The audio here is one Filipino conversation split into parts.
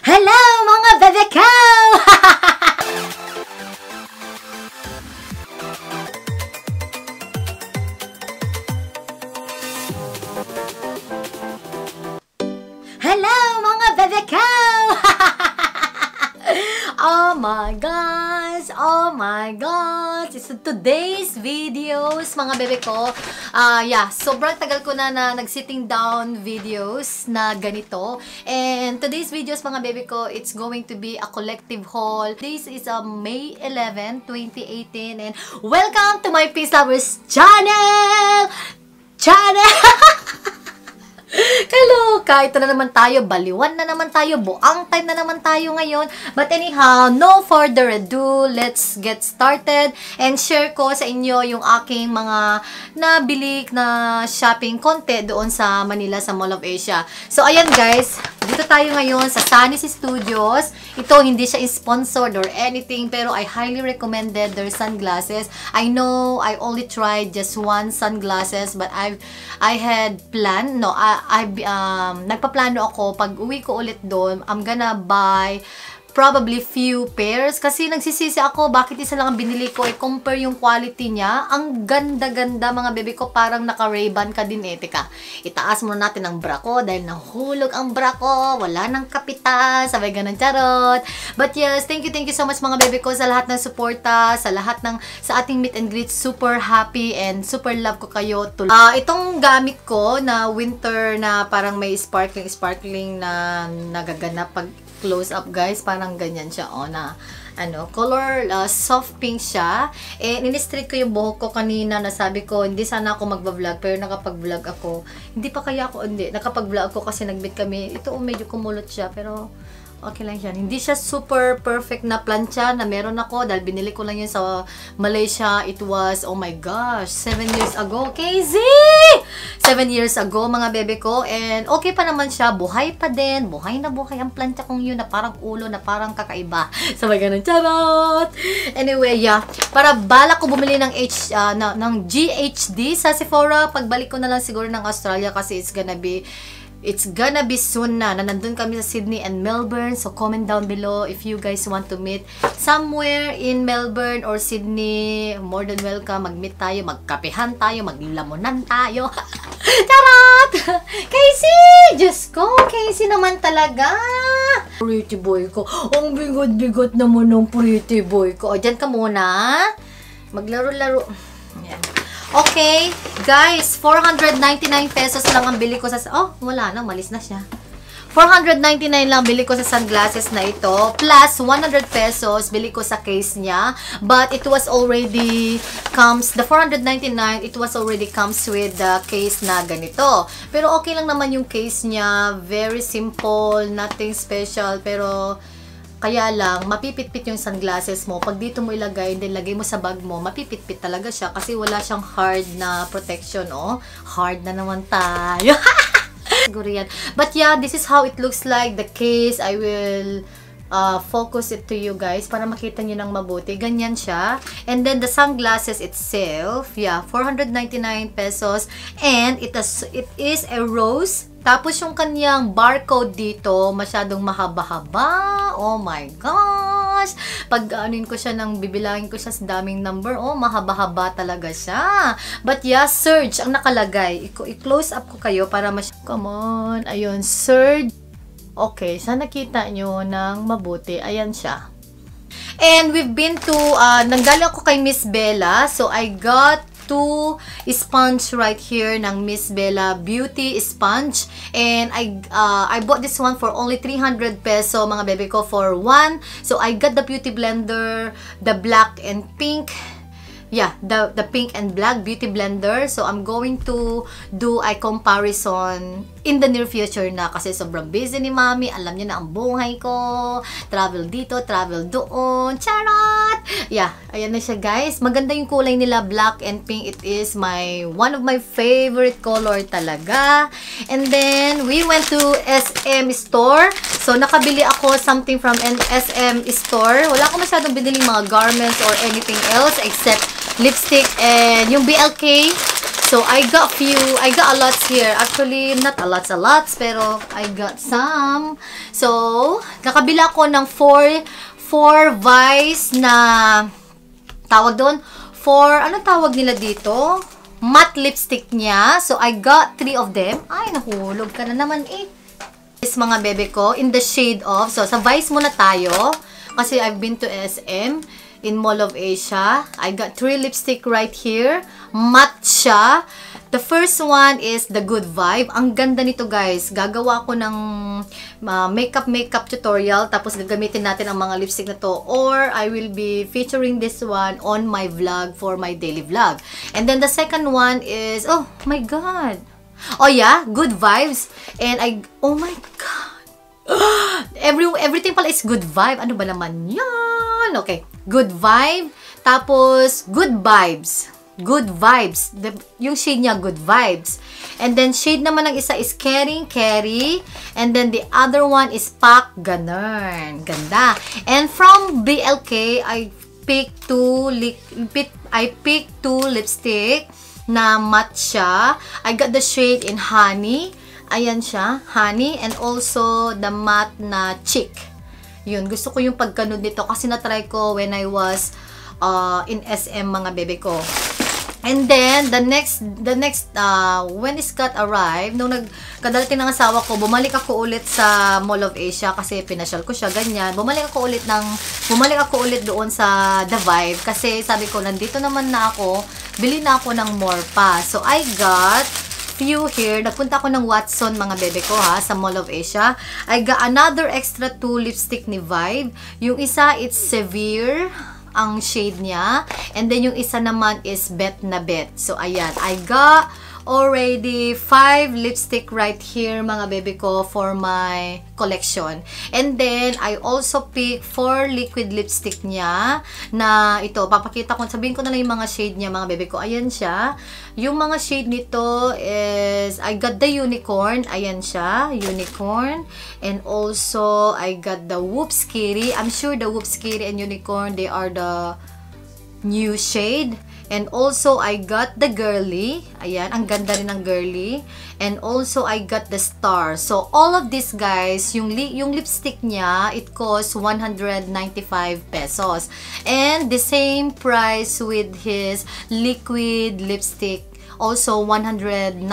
Hello mga bebeko! Hello mga bebeko! Oh my gosh! Oh my gosh! So today's videos, mga bebe ko, sobrang tagal ko na nag-sitting down videos na ganito. And today's videos, mga bebe ko, it's going to be a collective haul. This is May 11, 2018. And welcome to my Peace Lovers channel! Kaloka, ito na naman tayo, baliwan na naman tayo, buang time na naman tayo ngayon. But anyhow, no further ado, let's get started and share ko sa inyo yung aking mga nabili na shopping konti doon sa Manila, sa Mall of Asia. So ayan guys, dito tayo ngayon sa Sunny's Studios. Ito, hindi siya sponsored or anything, pero I highly recommended their sunglasses. I know I only tried just one sunglasses, but I had planned, nagpaplano ako, pag uwi ko ulit doon, I'm gonna buy probably few pairs. Kasi nagsisisi ako, bakit isa lang ang binili ko? Compare yung quality niya. Ang ganda-ganda, mga bebe ko. Parang naka-Ray-Ban ka din eh. Teka, itaas muna natin ang bra ko dahil nahulog ang bra ko. Wala nang kapital. Sabay ganun, charot. But yes, thank you so much mga bebe ko sa lahat ng suporta, sa lahat ng, sa ating meet and greet. Super happy and super love ko kayo. Itong gamit ko na winter na parang may sparkling na nagaganap pag close up guys, parang ganyan siya na color soft pink siya. In-straight ko yung buhok ko kanina, nasabi ko hindi sana ako magba-vlog, pero nakapag-vlog ako. Nakapag-vlog ako kasi nag-meet kami. Ito medyo kumulot siya, pero okay lang yan. Hindi siya super perfect na plancha na meron ako dahil binili ko lang yun sa Malaysia. It was, oh my gosh, 7 years ago. KZ! 7 years ago, mga bebe ko. And okay pa naman siya. Buhay pa din. Buhay na buhay ang plancha kong yun na parang ulo, na parang kakaiba. Sabay ganun. Charot! Anyway, para bala ko bumili ng GHD sa Sephora. Pagbalik ko na lang siguro ng Australia kasi it's gonna be soon na nandun kami sa Sydney and Melbourne. So comment down below if you guys want to meet somewhere in Melbourne or Sydney. More than welcome. Mag-meet tayo, magkapehan tayo, maglamunan tayo. Charot! Casey! Diyos ko, Casey naman talaga. Pretty boy ko. Ang bigot-bigot naman ng pretty boy ko. O, dyan ka muna. Maglaro-laro. Yan. Okay, guys, 499 pesos lang ang bili ko sa... Oh, wala na, malis na siya. 499 lang bili ko sa sunglasses na ito. Plus, 100 pesos bili ko sa case niya. But it was already the 499, it was already comes with the case na ganito. Pero okay lang naman yung case niya. Very simple, nothing special. Pero... kaya lang, mapipit-pit yung sunglasses mo. Pag dito mo ilagay, then lagay mo sa bag mo, mapipit-pit talaga siya kasi wala siyang hard na protection, oh. Hard na naman tayo. Siguro yan. But yeah, this is how it looks like. The case, I will focus it to you guys para makita nyo ng mabuti. Ganyan siya. And then the sunglasses itself, 499 pesos. And it is a rose. Tapos yung kanyang barcode dito, masyadong mahaba-haba. Oh my gosh! Pag ko siya bibilangin ko siya sa daming number, oh, mahaba-haba talaga siya. But yeah, Surge ang nakalagay. I-close up ko kayo para come on. Ayun, Surge. Okay, sana nakita nyo ng mabuti. Ayan siya. And we've been to, nanggaling ako kay Miss Bella. So, I got two sponge right here ng Miss Bella Beauty Sponge. And I bought this one for only 300 peso, mga bebe ko, for one. So, I got the beauty blender, the black and pink. Yeah, the pink and black beauty blender. So, I'm going to do a comparison in the near future na kasi sobrang busy ni Mami. Alam niya na ang buhay ko. Travel dito, travel doon. Charot! Yeah, ayan na siya guys. Maganda yung kulay nila, black and pink. It is one of my favorite color talaga. And then, we went to SM store. So, nakabili ako something from an SM store. Wala ko masyadong biniling mga garments or anything else except lipstick and yung BLK. So, I got a lot here. Actually, not a lots, pero I got some. So, Kakabila ko ng 4 vials na, tawag doon, anong tawag nila dito? Matte lipstick niya. So, I got 3 of them. Ay, nahulog ka na naman eh. This mga bebe ko, in the shade of, so, sa Vice muna tayo. Kasi I've been to SM in Mall of Asia. I got 3 lipstick right here. Matte siya. The first one is the Good Vibe. Ang ganda nito guys. Gagawa ko ng makeup tutorial. Tapos gagamitin natin ang mga lipstick na to. Or I will be featuring this one on my vlog for my daily vlog. And then the second one is, oh my god. Oh yeah, Good Vibes. And oh my god. Everything pala is Good Vibe. Ano ba naman yan? Okay. Good Vibe. Tapos, Good Vibes. Good Vibes. Yung shade niya, Good Vibes. And then, shade naman ng isa is Caring Carry. And then, the other one is Pack. Ganun. Ganda. And from BLK, I picked two lipstick na matte siya. I got the shade in Honey. Ayan siya. Honey. And also, the matte na Chick. Yun. Gusto ko yung pagkanud nito kasi na-try ko when I was in SM mga bebe ko. And then, the next, when Scott arrived, nung nagkadalating ng asawa ko, bumalik ako ulit sa Mall of Asia kasi pinasyal ko siya, ganyan. Bumalik ako ulit doon sa The Vibe kasi sabi ko, nandito naman na ako, bili na ako ng more pa. So, I got few here. Nagpunta ako ng Watson, mga bebe ko ha, sa Mall of Asia. I got another extra 2 lipstick ni Vibe. Yung isa, it's Severe ang shade niya. And then, yung isa naman is Bet na Bet. So, ayan. I got already 5 lipstick right here, mga bebe ko, for my collection. And then, I also pick 4 liquid lipstick niya na ito. Papakita ko. Sabihin ko na lang yung mga shade niya, mga bebe ko. Ayan siya. Yung mga shade nito is, I got the Unicorn. Ayan siya. Unicorn. And also, I got the Whoops Kitty. I'm sure the Whoops Kitty and Unicorn, they are the new shade. And also, I got the Girly. Ayan, ang ganda rin ng Girly. And also, I got the Star. So, all of this, guys, yung lipstick niya, it costs 195 pesos. And the same price with his liquid lipstick, also 195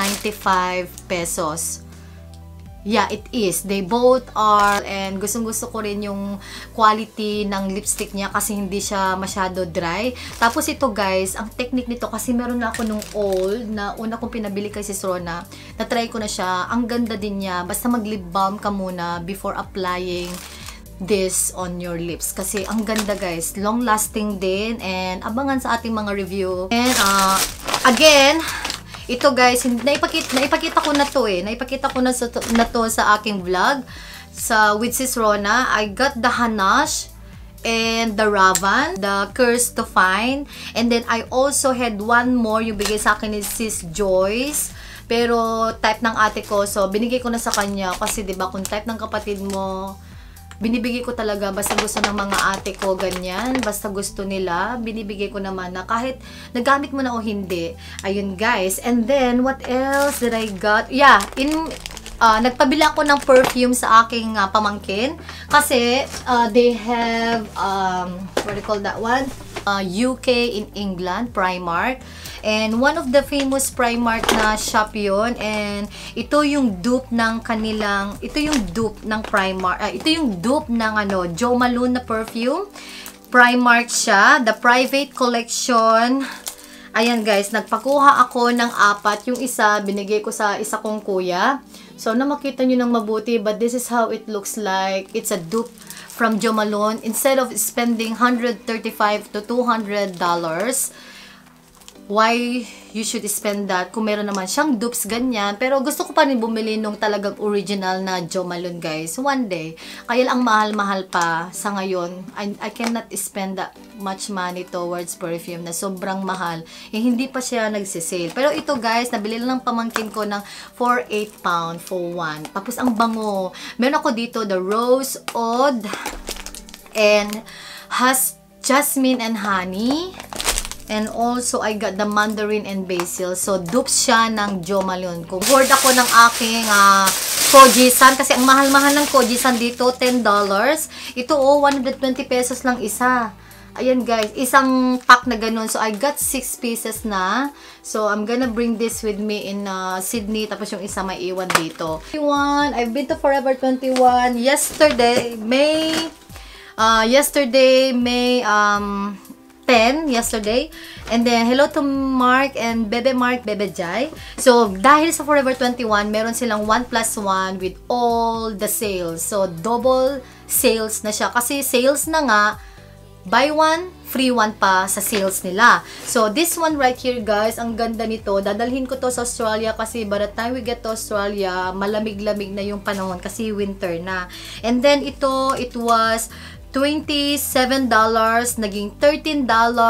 pesos. Yeah, it is. They both are. And gustong-gusto ko rin yung quality ng lipstick niya kasi hindi siya masyado dry. Tapos ito guys, ang technique nito kasi meron na ako nung old na una kong pinabili kay Sis Rona. Na-try ko na siya. Ang ganda din niya. Basta mag-lip balm ka muna before applying this on your lips. Kasi ang ganda guys. Long lasting din. And abangan sa ating mga review. And again, ito guys, naipakita ko na to eh. Naipakita ko na to sa aking vlog with Sis Rona. I got the Hanash and the Ravan, the Curse to Find. And then I also had one more yung bigay sa akin ni Sis Joyce. Pero type ng ate ko, so binigay ko na sa kanya kasi 'di ba kung type ng kapatid mo, binibigay ko talaga basta gusto ng mga ate ko, ganyan. Basta gusto nila, binibigay ko naman na kahit nagamit mo na o hindi. Ayun guys. And then, what else did I got? Yeah, nagpabila ako ng perfume sa aking pamangkin. Kasi, they have, what do you call that one? UK in England, Primark. And one of the famous Primark na shop yun. And ito yung dupe ng kanilang, ito yung dupe ng Primark, ito yung dupe ng Jo Malone na perfume. Primark siya, the Private Collection. Ayan guys, nagpakuha ako ng 4. Yung isa, binigay ko sa isa kong kuya. So, na makita nyo ng mabuti, but this is how it looks like. It's a dupe from Jo Malone. Instead of spending $135 to $200, why you should spend that kung meron naman siyang dupes ganyan. Pero gusto ko pa rin bumili nung talagang original na Jo Malone guys. One day. Kaya lang mahal-mahal pa sa ngayon. I cannot spend that much money towards perfume na sobrang mahal. Eh, hindi pa siya nagsisale. Pero ito guys, nabili lang ng pamangkin ko ng for 8 pound for one. Tapos ang bango. Meron ako dito the Rose Oud and has Jasmine and Honey. And also, I got the Mandarin and Basil. So, dupes siya ng Jo Malone. Kung bored ako ng aking Koji-san. Kasi ang mahal-mahal ng Koji-san dito, $10. Ito, 120 pesos lang isa. Ayan guys, isang pack na ganun. So, I got 6 pieces na. So, I'm gonna bring this with me in Sydney. Tapos yung isa may iwan dito. I've been to Forever 21 yesterday, May 10 yesterday. And then, hello to Mark and Bebe Jai. So, dahil sa Forever 21, meron silang 1+1 with all the sales. So, double sales na siya. Kasi sales na nga, buy one, free one pa sa sales nila. So, this one right here, guys, ang ganda nito. Dadalhin ko to sa Australia kasi by the time we get to Australia, malamig-lamig na yung panahon kasi winter na. And then, it was $27, naging $13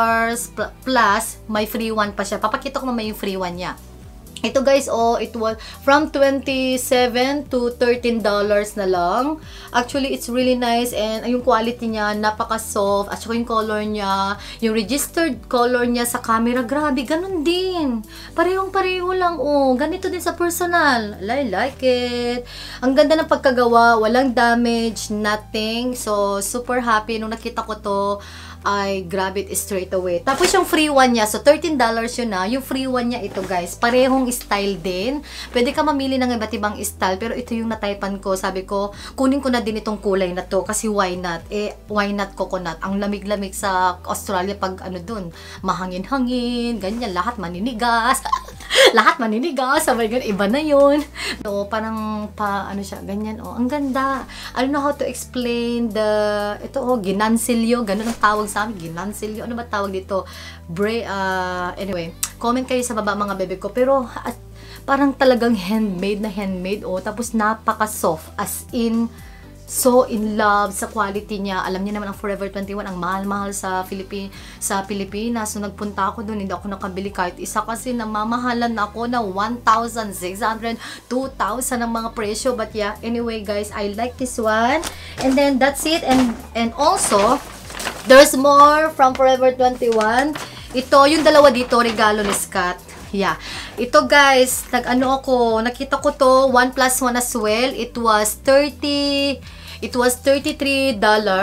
plus may free one pa siya. Papakita ko mamaya yung free one niya. Ito guys, it was from $27 to $13 na lang. Actually, it's really nice and yung quality niya, napaka-soft. At saka yung color niya, yung registered color niya sa camera, grabe, ganun din. Parehong-pareho lang, ganito din sa personal. I like it. Ang ganda ng pagkagawa, walang damage, nothing. So, super happy nung nakita ko to. I grab it straight away. Tapos yung free one niya, so $13 yun na. Yung free one niya ito guys, parehong style din. Pwede ka mamili ng iba't ibang style, pero ito yung nataypan ko. Sabi ko, kunin ko na din itong kulay na to kasi why not? Why not coconut? Ang lamig-lamig sa Australia pag dun, mahangin-hangin, ganyan, lahat maninigas. Lahat maninigas, sabay ganyan, iba na yun. So, parang siya, ganyan, ang ganda. I don't know how to explain ito, ginansilyo, ganun ang tawag sa amin, ginansilyo, ano ba tawag dito? Anyway, comment kayo sa baba mga bebe ko, pero parang talagang handmade, tapos napaka-soft, as in, so in love sa quality niya. Alam niyo naman ang Forever 21 ang mahal-mahal sa Pilipinas. So nagpunta ako doon, hindi ako nakabili kahit isa kasi namamahalan ako na 1,600, 2,000 ang mga presyo. But yeah, anyway guys, I like this one. And then that's it. And also, there's more from Forever 21. Ito, yung dalawa dito, regalo ni Scott. Yeah. Ito guys, nakita ko to, 1+1 as well. It was $33.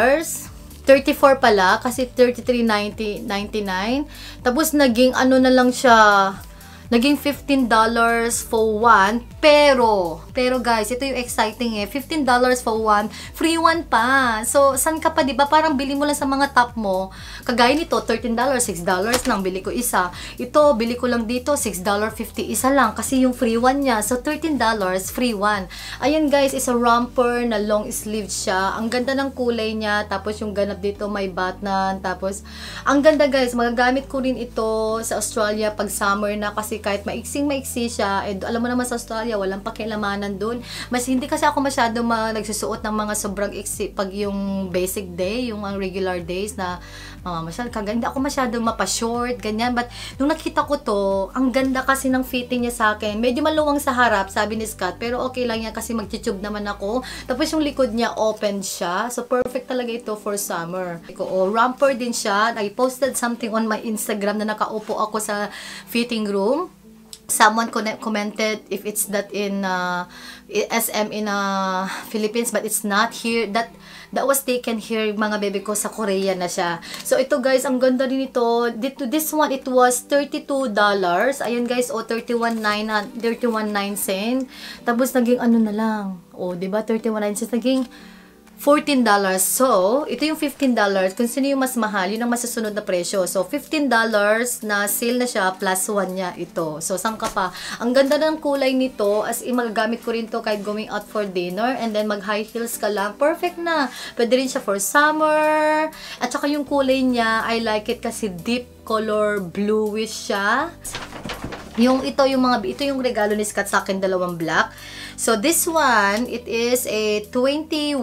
34 pala, kasi $33.99. Tapos naging na lang siya, naging $15 for one. Pero guys, ito yung exciting $15 for one, free one pa. So, saan ka pa, diba? Parang bili mo lang sa mga top mo. Kagaya nito, $13, $6 lang, bili ko isa. Ito, bili ko lang dito, $6.50 isa lang. Kasi yung free one niya. So, $13, free one. Ayan guys, is a romper na long sleeve siya. Ang ganda ng kulay niya. Tapos yung ganap dito, may button. Tapos, ang ganda guys, magagamit ko rin ito sa Australia pag summer na. Kasi kahit maiksing-maiksi siya, alam mo naman sa Australia, walang pakilamanan dun. Mas hindi kasi ako masyado nagsusuot ng mga sobrang iksi pag yung basic day, yung regular days na hindi ako masyado mapa-short, ganyan. But nung nakita ko to, ang ganda kasi ng fitting niya sa akin. Medyo maluwang sa harap, sabi ni Scott, pero okay lang yan kasi mag-tube naman ako. Tapos yung likod niya, open siya. So perfect talaga ito for summer. Romper din siya. I posted something on my Instagram na nakaupo ako sa fitting room. Someone commented if it's that in SM in Philippines, but it's not here. That was taken here, mga baby ko, sa Korea na siya. So ito guys, ang ganda din ito. This one, it was $32. Ayun guys, $31.9 cents. Tapos naging na lang. Diba? $31.9 cents naging $14. So, ito yung $15. Kung sino yung mas mahal, yun ang masusunod na presyo. So, $15 na sale na siya, plus 1 niya ito. So, saan ka pa? Ang ganda ng kulay nito, as in, magagamit ko rin to kahit going out for dinner, and then mag-high heels ka lang. Perfect na. Pwede rin siya for summer. At saka yung kulay niya, I like it kasi deep color bluish siya. Ito yung regalo ni Scott sa akin, dalawang black. So, this one, it is a $21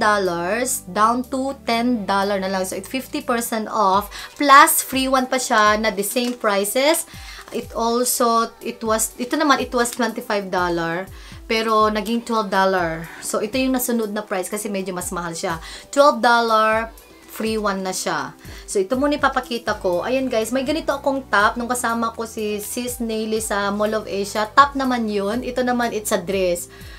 down to $10 na lang. So, it's 50% off. Plus, free one pa siya na the same prices. Ito naman, it was $25. Pero, naging $12. So, ito yung nasunod na price kasi medyo mas mahal siya. $12, free one na siya. So, ito muna ipapakita ko. Ayan guys, may ganito akong top. Nung kasama ko si Sis Naily sa Mall of Asia. Top naman yun. Ito naman, it's a dress.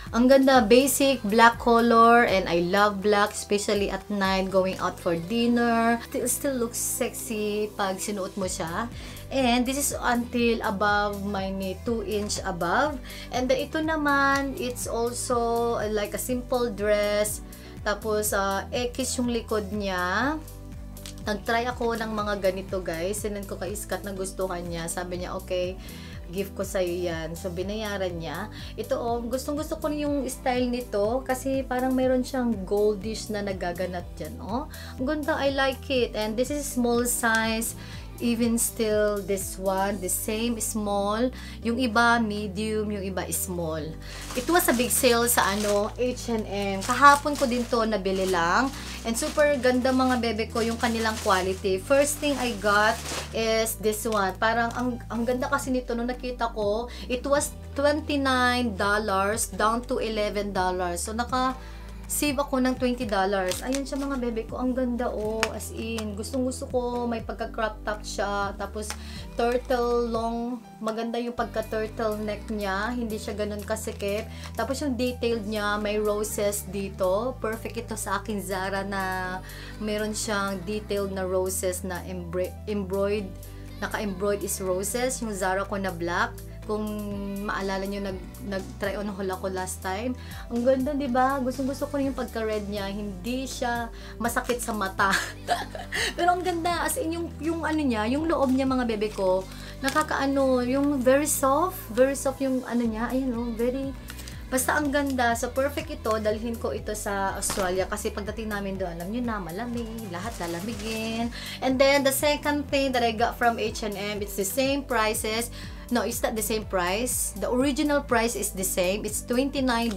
Ang ganda, basic black color, and I love black, especially at night, going out for dinner. It still looks sexy pag sinuot mo siya. And this is until above my knee, 2 inch above. And then ito naman, it's also like a simple dress. Tapos, X yung likod niya. Nag-try ako ng mga ganito, guys. Sinan ko kay Scott na gustuhan niya. Sabi niya, okay, gift ko sa'yo yan. So, binayaran niya. Ito, gustong-gusto ko yung style nito kasi parang mayroon siyang goldish na nagaganat dyan, Ang ganda, I like it. And this is small size. Even still, this one, the same, small. Yung iba, medium. Yung iba, small. Ito was a big sale sa H&M. Kahapon ko din to nabili lang. And super ganda mga bebe ko yung kanilang quality. First thing I got is this one. Parang ang ganda kasi nito nung nakita ko. It was $29 down to $11. So save ako ng $20. Ayun siya mga bebe ko. Ang ganda as in. Gustong-gusto ko. May pagka-crop top siya. Tapos turtle long. Maganda yung pagka-turtle neck niya. Hindi siya ganun kasikip. Tapos yung detailed niya, may roses dito. Perfect ito sa akin Zara na meron siyang detailed na roses na embroidered. Naka-embroidered is roses. Yung Zara ko na black. Kung maalala nyo, nag-try on haul ako last time. Ang ganda, diba? Gustong-gusto ko yung pagka-red niya. Hindi siya masakit sa mata. Pero ang ganda. As in, yung ano niya, yung loob niya mga bebe ko, nakakaano, yung very soft. Very soft yung ano niya. Ayun, very... Basta ang ganda. So, perfect ito. Dalhin ko ito sa Australia. Kasi pagdating namin doon, alam nyo na, malamig. Lahat lalamigin. And then, the second thing that I got from H&M, it's the same prices. No, it's not the same price. The original price is the same. It's $29.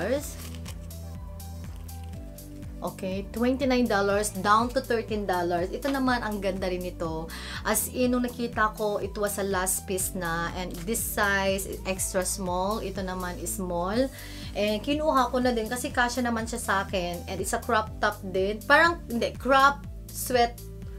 Okay, $29 down to $13. Ito naman, ang ganda rin ito. As in, nung nakita ko, it was a last piece na. And this size, extra small. Ito naman is small. And kinuha ko na din kasi kasya naman siya sa akin. And it's a crop top din. Parang, hindi, crop sweat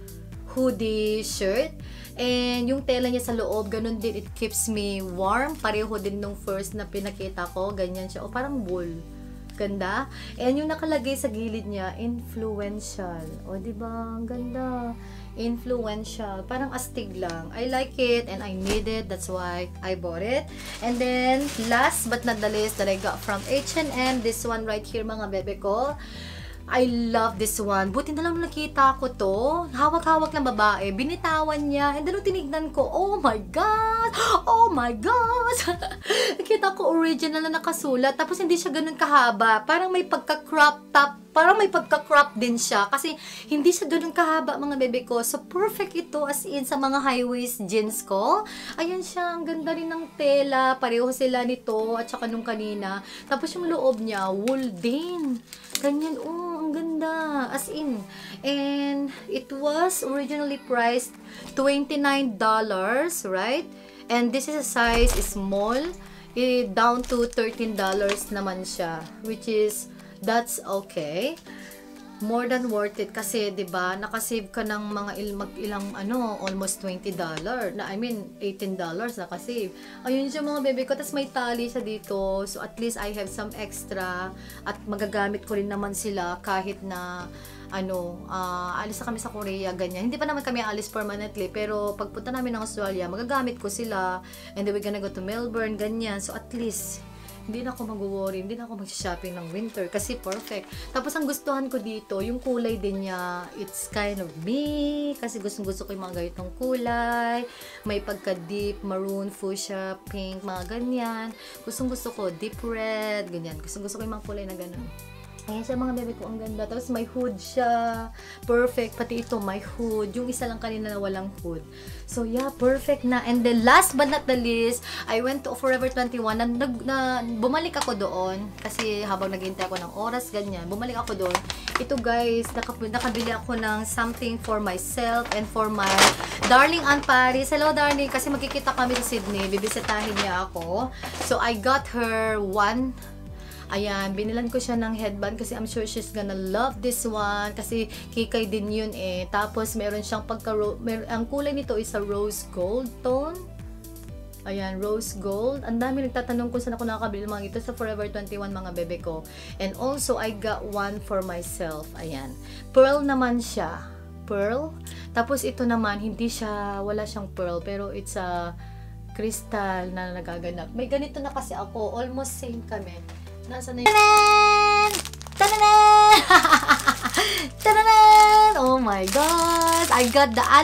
hoodie shirt. And yung tela niya sa loob, ganun din, it keeps me warm. Pareho din nung first na pinakita ko. Ganyan siya. O, parang wool. Ganda. And yung nakalagay sa gilid niya, influential. O, diba? Ang ganda. Influential. Parang astig lang. I like it and I need it. That's why I bought it. And then, last but not the least that I got from H&M, this one right here, mga bebe ko. I love this one. Buti na lang nakita ko to. Hawak-hawak ng babae. Binitawan niya. And then, tinignan ko, oh my God! Oh my God! Nakita ko original na nakasulat. Tapos, hindi siya ganun kahaba. Parang may pagka-crop top. Parang may pagka-crop din siya. Kasi, hindi siya ganun kahaba, mga bebe ko. So, perfect ito as in sa mga high-waist jeans ko. Ayan siya. Ang ganda rin ng tela. Pareho sila nito at saka nung kanina. Tapos, yung loob niya, wool din. Ganyan, ang ganda. As in. And, it was originally priced $29, right? And this is a size small. Down to $13 naman siya. Which is, that's okay. More than worth it kasi 'di ba nakasave ka ng mga ilang almost $20 na $18 nakasave. Ayun siya mga bebe ko, tas may tali siya dito. So at least I have some extra at magagamit ko rin naman sila kahit na alis na kami sa Korea, ganyan. Hindi pa naman kami alis permanently, pero pagpunta namin ng Australia, magagamit ko sila. And then we're gonna go to Melbourne, ganyan. So at least hindi na ako mag-worry, hindi na ako mag-shopping ng winter kasi perfect. Tapos ang gustuhan ko dito, yung kulay din niya, it's kind of me kasi gusto ko yung mga ganitong kulay. May pagka-deep, maroon, fuchsia, pink, mga ganyan. Gusto ko deep red, ganyan. Gusto ko yung mga kulay na ganun. Ayan siya mga bebe ko, ang ganda. Tapos may hood siya. Perfect. Pati ito, may hood. Yung isa lang kanina na walang hood. So yeah, perfect na. And then last but not the least, I went to Forever 21. Bumalik ako doon. Kasi habang naghihintay ako ng oras, ganyan. Bumalik ako doon. Ito guys, nakabili ako ng something for myself and for my darling Aunt Paris. Hello darling, kasi magkikita kami sa Sydney. Bibisitahin niya ako. So I got her one. Ayan, binilan ko siya ng headband kasi I'm sure she's gonna love this one kasi kikay din yun eh. Tapos meron siyang ang kulay nito is a rose gold tone. Ayan, rose gold. Ang dami nagtatanong kung saan ako nakakabili mga ito sa Forever 21 mga bebe ko. And also, I got one for myself. Ayan. Pearl naman siya. Pearl. Tapos ito naman, hindi siya, wala siyang pearl. Pero it's a crystal na nagaganap. May ganito na kasi ako. Almost same kami. Nasaan na yun? Tananan! Tananan! Oh my God! I got the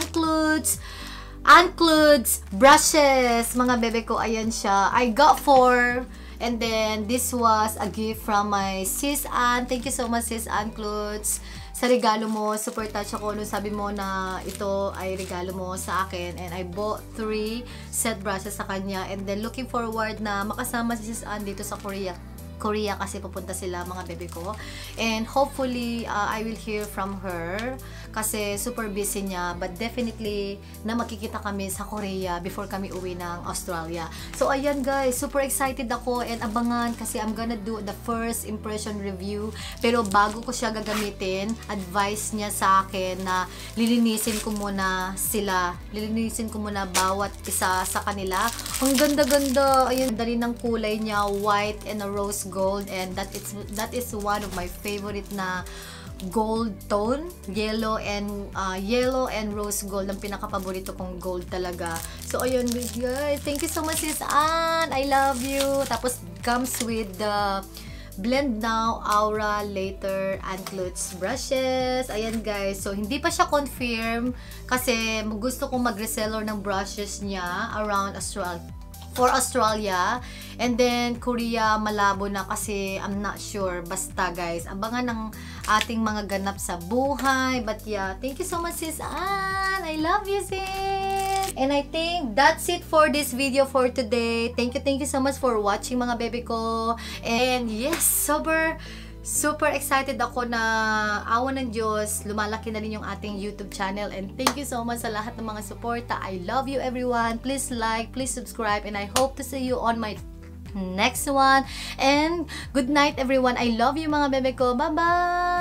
Ancludes brushes, mga bebe ko. Ayan siya. I got 4. And then, this was a gift from my sis Ann. Thank you so much, sis Ancludes. Sa regalo mo, super touch ako nung sabi mo na ito ay regalo mo sa akin. And I bought 3 set brushes sa kanya. And then, looking forward na makasama si sis Ann dito sa Korea kasi pupunta sila mga bebe ko. And hopefully, I will hear from her kasi super busy niya. But definitely, na makikita kami sa Korea before kami uwi ng Australia. So, ayan guys, super excited ako and abangan kasi I'm gonna do the first impression review. Pero bago ko siya gagamitin, advice niya sa akin na lilinisin ko muna sila. Lilinisin ko muna bawat isa sa kanila. Ang ganda-ganda. Ayun, dali ng kulay niya, white and a rose gold, and that is one of my favorite na gold tone, yellow and rose gold ang pinaka-paborito kong gold talaga. So ayun guys, thank you so much sis Ann, I love you. Tapos comes with the Blend Now Aura Later Ancludes brushes. Ayan guys, so hindi pa siya confirm kasi gusto kong mag-reseller ng brushes niya around Australia. And then, Korea, malabo na kasi I'm not sure. Basta guys, abangan ng ating mga ganap sa buhay. But yeah, thank you so much sis Ann. I love you sis. And I think that's it for this video for today. Thank you so much for watching mga bebe ko. And yes, super excited ako na awa ng Diyos, lumalaki na rin yung ating YouTube channel. And thank you so much sa lahat ng mga suporta. I love you everyone. Please like, please subscribe, and I hope to see you on my next one. And good night everyone. I love you mga bebe ko. Bye-bye!